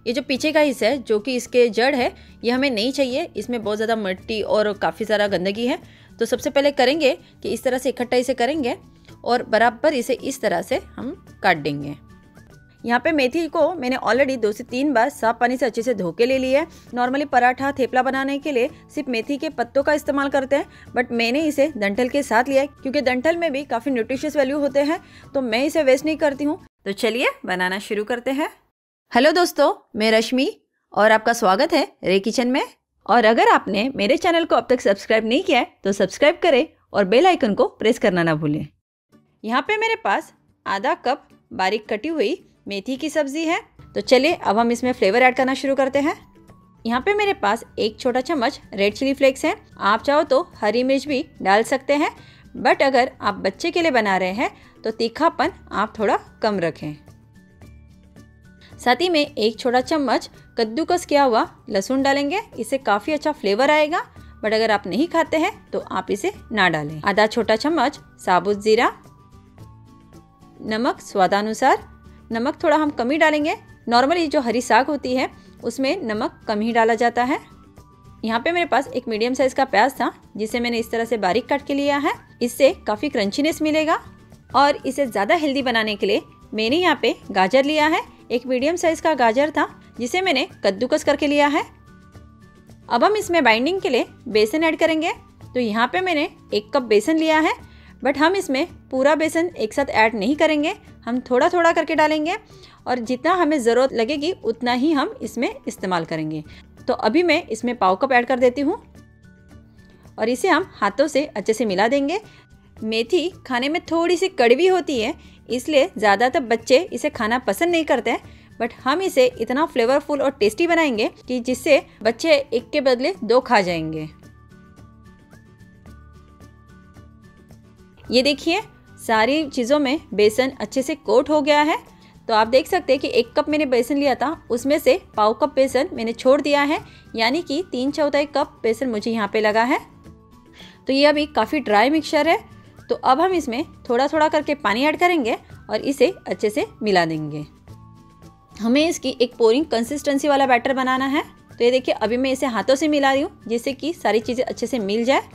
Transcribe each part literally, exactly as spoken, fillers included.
ये जो पीछे का हिस्सा है जो कि इसके जड़ है, ये हमें नहीं चाहिए। इसमें बहुत ज़्यादा मिट्टी और काफ़ी सारा गंदगी है। तो सबसे पहले करेंगे कि इस तरह से इकट्ठा इसे करेंगे और बराबर इसे इस तरह से हम काट देंगे। यहाँ पे मेथी को मैंने ऑलरेडी दो से तीन बार साफ पानी से अच्छे से धो के ले लिया है। नॉर्मली पराठा थेपला बनाने के लिए सिर्फ मेथी के पत्तों का इस्तेमाल करते हैं, बट मैंने इसे डंठल के साथ लिया है क्योंकि डंठल में भी काफ़ी न्यूट्रिशियस वैल्यू होते हैं, तो मैं इसे वेस्ट नहीं करती हूँ। तो चलिए बनाना शुरू करते हैं। हेलो दोस्तों, मैं रश्मि और आपका स्वागत है रे किचन में। और अगर आपने मेरे चैनल को अब तक सब्सक्राइब नहीं किया है तो सब्सक्राइब करें और बेल आइकन को प्रेस करना ना भूलें। यहाँ पे मेरे पास आधा कप बारीक कटी हुई मेथी की सब्ज़ी है। तो चलिए अब हम इसमें फ्लेवर ऐड करना शुरू करते हैं। यहाँ पे मेरे पास एक छोटा चम्मच रेड चिली फ्लेक्स है। आप चाहो तो हरी मिर्च भी डाल सकते हैं, बट अगर आप बच्चे के लिए बना रहे हैं तो तीखापन आप थोड़ा कम रखें। साथ ही में एक छोटा चम्मच कद्दूकस किया हुआ लहसुन डालेंगे, इससे काफ़ी अच्छा फ्लेवर आएगा, बट अगर आप नहीं खाते हैं तो आप इसे ना डालें। आधा छोटा चम्मच साबुत ज़ीरा, नमक स्वादानुसार। नमक थोड़ा हम कम ही डालेंगे, नॉर्मली जो हरी साग होती है उसमें नमक कम ही डाला जाता है। यहाँ पे मेरे पास एक मीडियम साइज़ का प्याज था जिसे मैंने इस तरह से बारीक काट के लिया है। इससे काफ़ी क्रंचीनेस मिलेगा और इसे ज़्यादा हेल्दी बनाने के लिए मैंने यहाँ पे गाजर लिया है। एक मीडियम साइज़ का गाजर था जिसे मैंने कद्दूकस करके लिया है। अब हम इसमें बाइंडिंग के लिए बेसन ऐड करेंगे। तो यहाँ पे मैंने एक कप बेसन लिया है, बट हम इसमें पूरा बेसन एक साथ ऐड नहीं करेंगे, हम थोड़ा थोड़ा करके डालेंगे और जितना हमें ज़रूरत लगेगी उतना ही हम इसमें इस्तेमाल करेंगे। तो अभी मैं इसमें पाव कप ऐड कर देती हूँ और इसे हम हाथों से अच्छे से मिला देंगे। मेथी खाने में थोड़ी सी कड़वी होती है, इसलिए ज़्यादातर बच्चे इसे खाना पसंद नहीं करते हैं, बट हम इसे इतना फ्लेवरफुल और टेस्टी बनाएंगे कि जिससे बच्चे एक के बदले दो खा जाएंगे। ये देखिए सारी चीज़ों में बेसन अच्छे से कोट हो गया है। तो आप देख सकते हैं कि एक कप मैंने बेसन लिया था, उसमें से पाव कप बेसन मैंने छोड़ दिया है, यानी कि तीन चौथाई कप बेसन मुझे यहाँ पे लगा है। तो ये अभी काफ़ी ड्राई मिक्सचर है। तो अब हम इसमें थोड़ा थोड़ा करके पानी ऐड करेंगे और इसे अच्छे से मिला देंगे। हमें इसकी एक पोरिंग कंसिस्टेंसी वाला बैटर बनाना है। तो ये देखिए अभी मैं इसे हाथों से मिला रही हूँ जिससे कि सारी चीज़ें अच्छे से मिल जाए।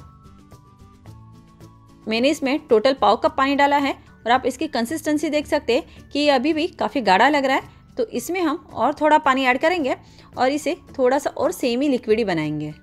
मैंने इसमें टोटल पाव कप पानी डाला है और आप इसकी कंसिस्टेंसी देख सकते हैं कि ये अभी भी काफ़ी गाढ़ा लग रहा है। तो इसमें हम और थोड़ा पानी ऐड करेंगे और इसे थोड़ा सा और सेमी लिक्विडी बनाएंगे।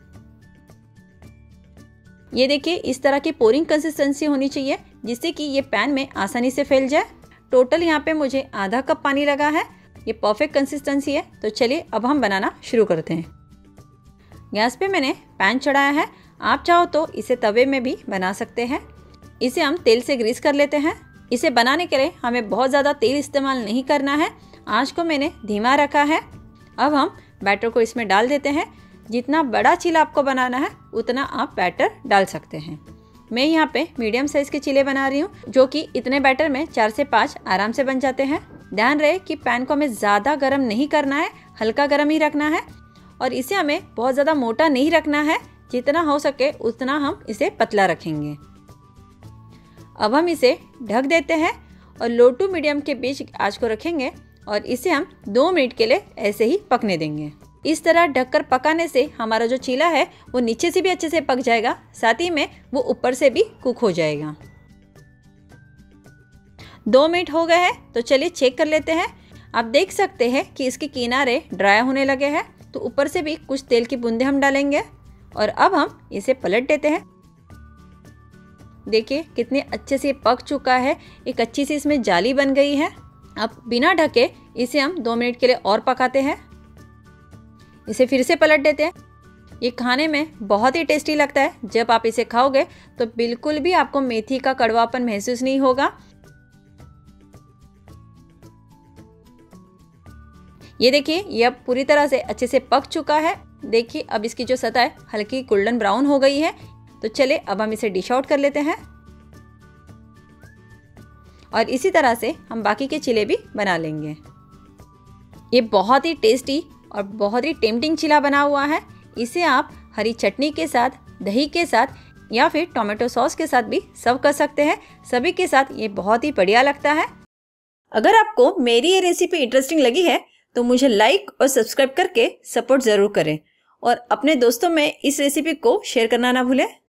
ये देखिए इस तरह की पोरिंग कंसिस्टेंसी होनी चाहिए जिससे कि ये पैन में आसानी से फैल जाए। टोटल यहाँ पे मुझे आधा कप पानी लगा है, ये परफेक्ट कंसिस्टेंसी है। तो चलिए अब हम बनाना शुरू करते हैं। गैस पे मैंने पैन चढ़ाया है, आप चाहो तो इसे तवे में भी बना सकते हैं। इसे हम तेल से ग्रीस कर लेते हैं। इसे बनाने के लिए हमें बहुत ज़्यादा तेल इस्तेमाल नहीं करना है। आँच को मैंने धीमा रखा है। अब हम बैटर को इसमें डाल देते हैं। जितना बड़ा चीला आपको बनाना है उतना आप बैटर डाल सकते हैं। मैं यहाँ पे मीडियम साइज़ के चीले बना रही हूँ, जो कि इतने बैटर में चार से पाँच आराम से बन जाते हैं। ध्यान रहे कि पैन को हमें ज़्यादा गर्म नहीं करना है, हल्का गर्म ही रखना है और इसे हमें बहुत ज़्यादा मोटा नहीं रखना है। जितना हो सके उतना हम इसे पतला रखेंगे। अब हम इसे ढक देते हैं और लो टू मीडियम के बीच आँच को रखेंगे और इसे हम दो मिनट के लिए ऐसे ही पकने देंगे। इस तरह ढककर पकाने से हमारा जो चीला है वो नीचे से भी अच्छे से पक जाएगा, साथ ही में वो ऊपर से भी कुक हो जाएगा। दो मिनट हो गए हैं, तो चलिए चेक कर लेते हैं। आप देख सकते हैं कि इसके किनारे ड्राई होने लगे हैं, तो ऊपर से भी कुछ तेल की बूंदें हम डालेंगे और अब हम इसे पलट देते हैं। देखिए कितने अच्छे से पक चुका है, एक अच्छी सी इसमें जाली बन गई है। अब बिना ढके इसे हम दो मिनट के लिए और पकाते हैं। इसे फिर से पलट देते हैं। ये खाने में बहुत ही टेस्टी लगता है। जब आप इसे खाओगे तो बिल्कुल भी आपको मेथी का कड़वापन महसूस नहीं होगा। ये देखिए ये अब पूरी तरह से अच्छे से पक चुका है। देखिए अब इसकी जो सतह है हल्की गोल्डन ब्राउन हो गई है। तो चले अब हम इसे डिश आउट कर लेते हैं और इसी तरह से हम बाकी के चिले भी बना लेंगे। ये बहुत ही टेस्टी और बहुत ही टेम्पटिंग चिला बना हुआ है। इसे आप हरी चटनी के साथ, दही के साथ या फिर टोमेटो सॉस के साथ भी सर्व कर सकते हैं। सभी के साथ ये बहुत ही बढ़िया लगता है। अगर आपको मेरी ये रेसिपी इंटरेस्टिंग लगी है तो मुझे लाइक और सब्सक्राइब करके सपोर्ट ज़रूर करें और अपने दोस्तों में इस रेसिपी को शेयर करना ना भूलें।